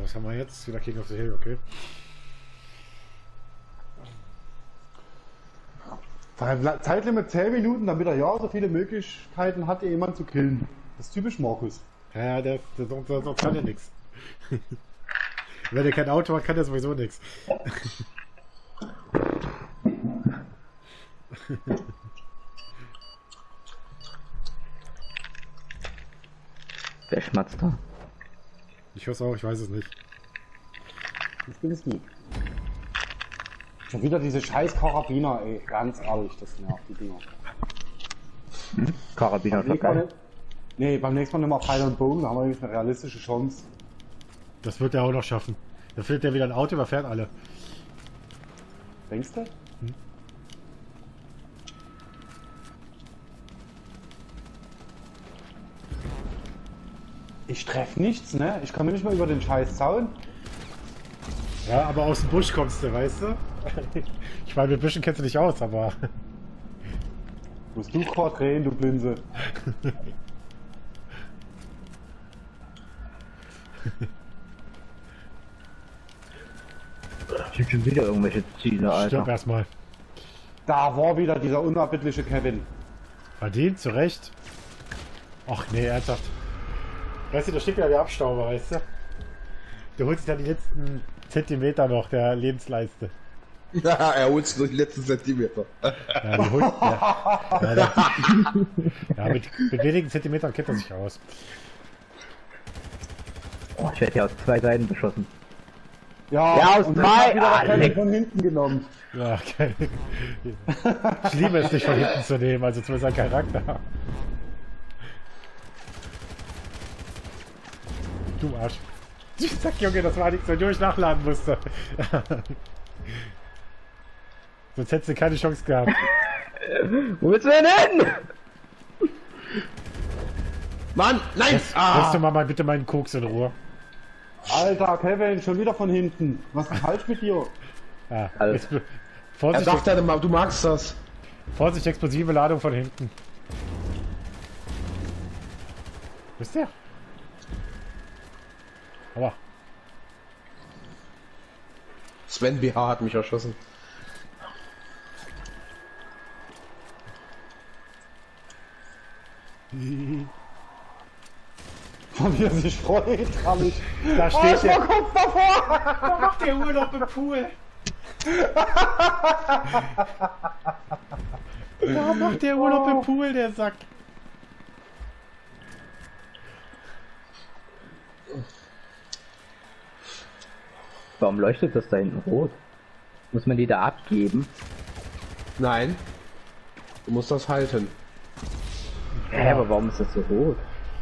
was haben wir jetzt? Wieder King of the Hill, okay. Zeitlimit 10 Minuten, damit er ja so viele Möglichkeiten hat, jemanden zu killen. Das ist typisch Markus. Ja, der kann ja nichts. Wenn der kein Auto hat, kann der sowieso nichts. Wer schmatzt da? Ich hör's auch, ich weiß es nicht. Ich bin es nie. Schon wieder diese scheiß Karabiner, ey. Ganz ehrlich, das nervt die Dinger. Karabiner ist doch geil. Nee, beim nächsten Mal nehmen wir Pfeil und Bogen, da haben wir nämlich eine realistische Chance. Das wird er auch noch schaffen. Da findet er wieder ein Auto, überfährt alle. Denkst du? Ich treffe nichts, ne? Ich komme nicht mal über den scheiß Zaun. Ja, aber aus dem Busch kommst du, weißt du? Ich meine, mit Büschen kennst du dich aus, aber... Musst du gerade drehen, du Blinse. Ich hab schon wieder irgendwelche Ziele, Alter. Stirb erstmal. Da war wieder dieser unerbittliche Kevin. Verdient, zu Recht. Ach nee, ernsthaft. Weißt du, da steht wieder der Abstauber, weißt du? Der holt sich dann die letzten Zentimeter noch der Lebensleiste. Ja, er holt sich nur die letzten Zentimeter. Ja, die holt, ja, mit wenigen Zentimetern kennt er sich aus. Oh, ich werde hier aus 2 Seiten beschossen. Ja, aus und 3! dann hat wieder Ah, Kevin leck. von hinten genommen. Ja, okay. Ich liebe es nicht von hinten zu nehmen, also zumindest sein Charakter. Du Arsch. Sag Junge, das war nichts, wenn du mich nachladen musste. Sonst hättest du keine Chance gehabt. Wo willst du denn hin? Mann, nein! Lässt du mal bitte meinen Koks in Ruhe. Alter, Kevin, schon wieder von hinten. Was ist falsch mit dir? Ja, Alles. jetzt, Er Vorsicht, dachte, du magst das. Vorsicht, explosive Ladung von hinten. Wisst ihr? Aber. Sven BH hat mich erschossen. Wie er sich freut, herrlich. Da Oh, steht ich war der. kurz davor. Da macht der Urlaub im Pool. Da macht der Urlaub im Pool, der Sack. Warum leuchtet das da hinten rot? Muss man die da abgeben? Nein. Du musst das halten. Hä, aber warum ist das so rot?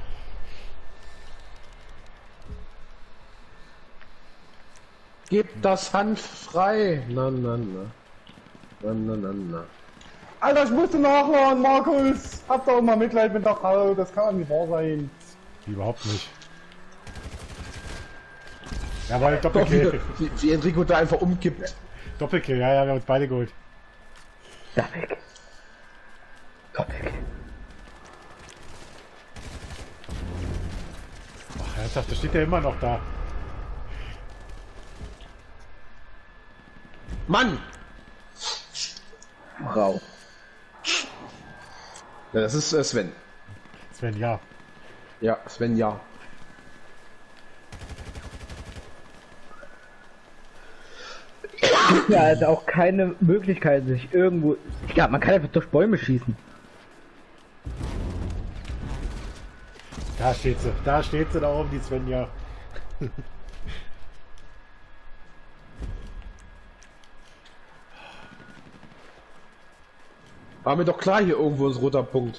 Gib das Hand frei. Na, na, na. Na, na, na, na. Alter, ich musste nachladen, Markus. Hab doch mal Mitleid mit der Frau, das kann nicht wahr sein. Überhaupt nicht. Ja, war ein Doppelkill. Wie Enrico da einfach umkippt. Doppelkill, ja, wir haben uns beide geholt. Da weg. Komm weg. Ach, ernsthaft, da steht der immer noch da. Mann! Rau. Ja, das ist Sven. Sven, ja. Ja, Sven, ja. Ja, also auch keine Möglichkeit, sich irgendwo... Ich glaube, man kann einfach durch Bäume schießen. Da steht sie. Da steht sie da oben, die Svenja. War mir doch klar, hier irgendwo ist roter Punkt.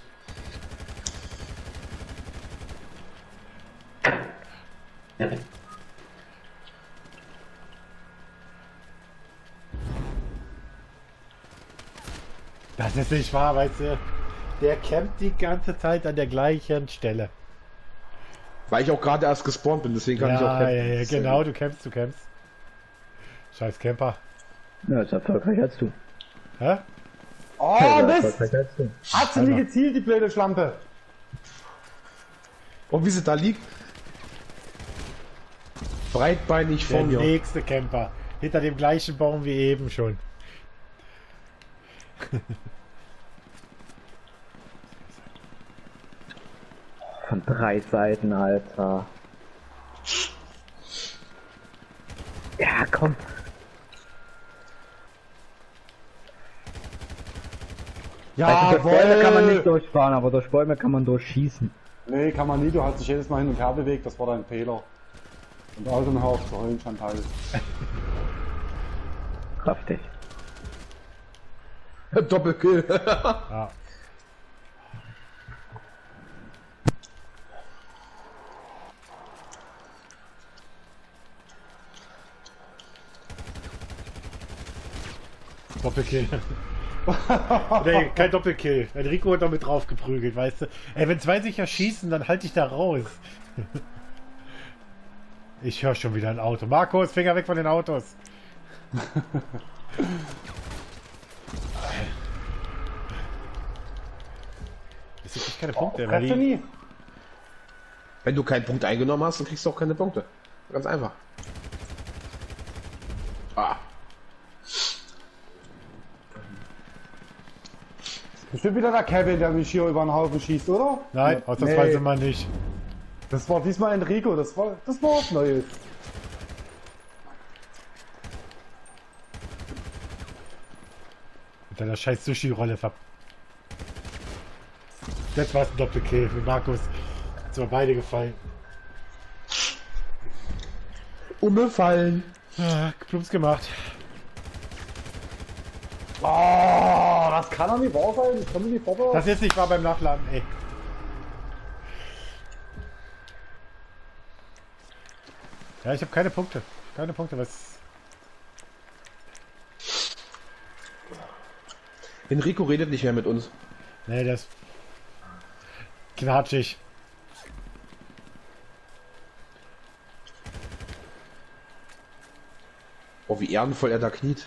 Das ist nicht wahr, weißt du. Der campt die ganze Zeit an der gleichen Stelle. Weil ich auch gerade erst gespawnt bin, deswegen kann ich auch Ja, campen. ja, ja, genau, du campst. Scheiß Camper. Ja, ist erfolgreicher als du. Hä? Oh, Ja, Mist! erfolgreicher als du. Hat sie nie gezielt, die blöde Schlampe. Und wie sie da liegt. breitbeinig vor Der mir. nächste Camper. Hinter dem gleichen Baum wie eben schon. Von 3 Seiten, Alter. Ja, komm. Ja, Durch Bäume kann man nicht durchfahren, aber durch Bäume kann man durchschießen. Nee, kann man nie, du hast dich jedes Mal hin und her bewegt, das war dein Fehler. Und also hör auf zu heulen, Chantal. Kraftig. Doppelkill. Ja. Doppelkill. Nee, kein Doppelkill. Ein Rico hat damit drauf geprügelt, weißt du. Ey, wenn zwei sich ja schießen, dann halte ich da raus. Ich höre schon wieder ein Auto. Markus, Finger weg von den Autos. Das sind echt keine Punkte. weil Kräfte die, nie. Wenn du keinen Punkt eingenommen hast, dann kriegst du auch keine Punkte. Ganz einfach. Ah. Bestimmt wieder der Kevin, der mich hier über den Haufen schießt, oder? nein, ausnahmsweise mal nicht. Das war diesmal Enrico, das war was Neues. Mit deiner scheiß Sushi-Rolle ver... Jetzt war es ein Doppelkill mit Markus. Jetzt sind wir beide gefallen. Umgefallen. Ah, Plumps gemacht. Oh, das kann doch nicht wahr sein. Ich komme nicht vorwärts. Das jetzt nicht war beim Nachladen, ey. Ja, ich habe keine Punkte. Keine Punkte, was... Enrico redet nicht mehr mit uns. Nee, das... Knatschig. Oh, wie ehrenvoll er da kniet.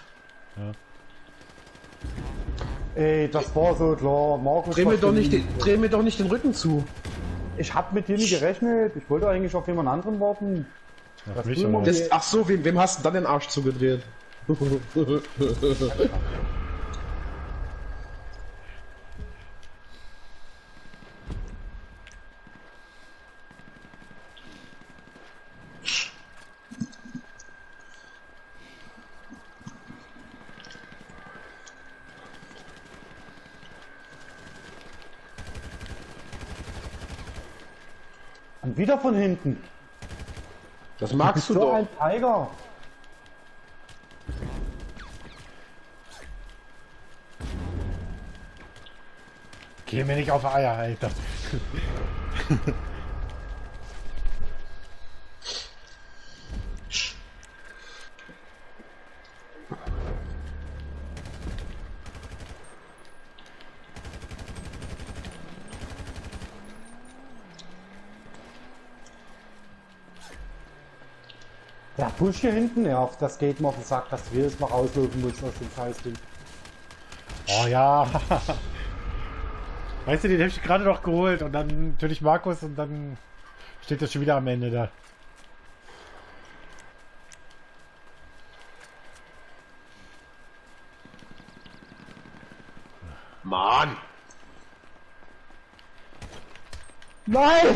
Ey, das war so klar. Markus, Dreh mir was doch du nicht liebst. dreh mir doch nicht den Rücken zu. Ich hab mit dir nie gerechnet. Ich wollte eigentlich auf jemand anderen warten. Auf Das mich, will man oder? nicht. Ach so, wem hast du dann den Arsch zugedreht? Und wieder von hinten. Das magst du So doch. ein Tiger. Geh mir nicht auf Eier, Alter. Der Busch hier hinten nervt. Das geht mir auf den Sack, dass wir jetzt mal rauslaufen müssen aus dem Scheißding. Oh ja. Weißt du, den habe ich gerade noch geholt und dann natürlich Markus und dann steht das schon wieder am Ende da. Mann! Nein!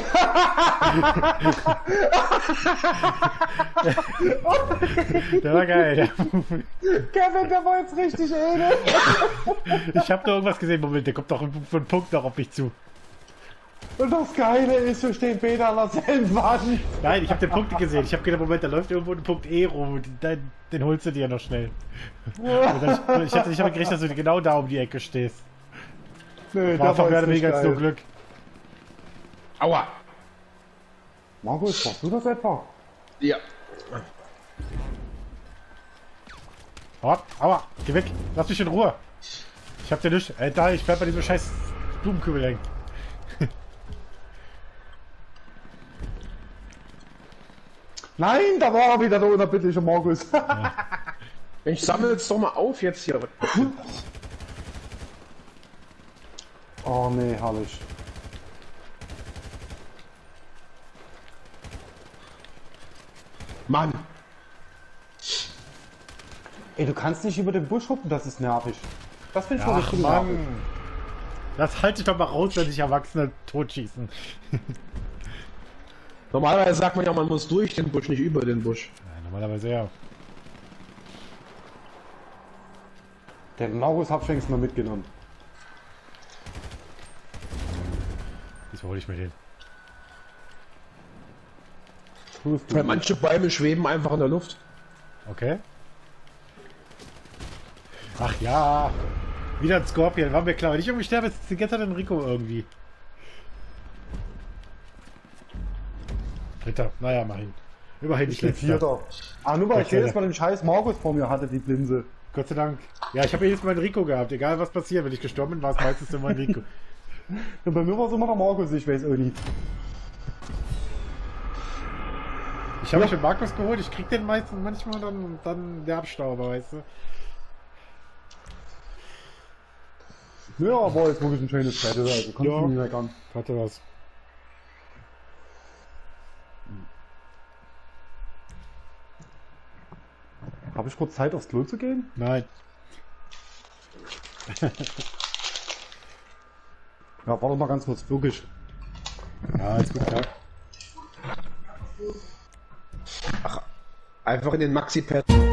Der war geil. Kevin, der war jetzt richtig öde. Ich habe da irgendwas gesehen. Moment, der kommt doch für einen Punkt noch auf mich zu. Und das Geile ist, wir stehen beide an derselben Wand. Nein, ich habe den Punkt gesehen. Ich habe gedacht, Moment, da läuft irgendwo ein Punkt E rum. Und den holst du dir noch schnell. Und ich habe gerechnet, dass du genau da um die Ecke stehst. Nö, War der von war mehr jetzt oder nicht weniger als nur geil. Glück. Aua! Markus, warst du das etwa? Ja. Aua, aua, geh weg. Lass mich in Ruhe. Ich hab dir nicht... da, ich bleib bei diesem scheiß Blumenkübel hängen. Nein, da war er wieder, der unerbittliche Markus. Ich sammle jetzt doch mal auf jetzt hier. Oh nee, herrlich. Mann! Ey, du kannst nicht über den Busch huppen, das ist nervig. Das finde ich schon Ach richtig nervig. Mann. Das halte ich doch mal raus, wenn sich Erwachsene totschießen. Normalerweise sagt man ja, man muss durch den Busch, nicht über den Busch. Ja, normalerweise ja. Den Maurus hab ich längst mal mitgenommen. Diesmal hole ich mir den. Tust du Weil nicht. manche Bäume schweben einfach in der Luft. Okay. Ach ja. Wieder ein Scorpion, war mir klar. Wenn ich irgendwie sterbe, ist es gestern Enrico irgendwie. Dritter. Naja, immerhin. Immerhin Ich nicht bin letzter. Vierter. Ah, nur weil ich Okay. jedes Mal den scheiß Markus vor mir hatte, die Blinse. Gott sei Dank. Ja, ich habe jedes Mal Enrico gehabt. Egal was passiert. Wenn ich gestorben bin, war es meistens immer Enrico. Ja, bei mir war es immer der Markus, ich weiß auch nicht. Ich habe mich mit Markus geholt. Ich krieg den meistens manchmal dann der Abstauber, weißt du. Ja, war jetzt wirklich ein schönes Battle, also kannst Ja. du nicht meckern. Hatte was. Habe ich kurz Zeit aufs Klo zu gehen? Nein. Ja, warte mal ganz kurz, wirklich. Ja, alles gut, klar. Einfach in den Maxi-Pad.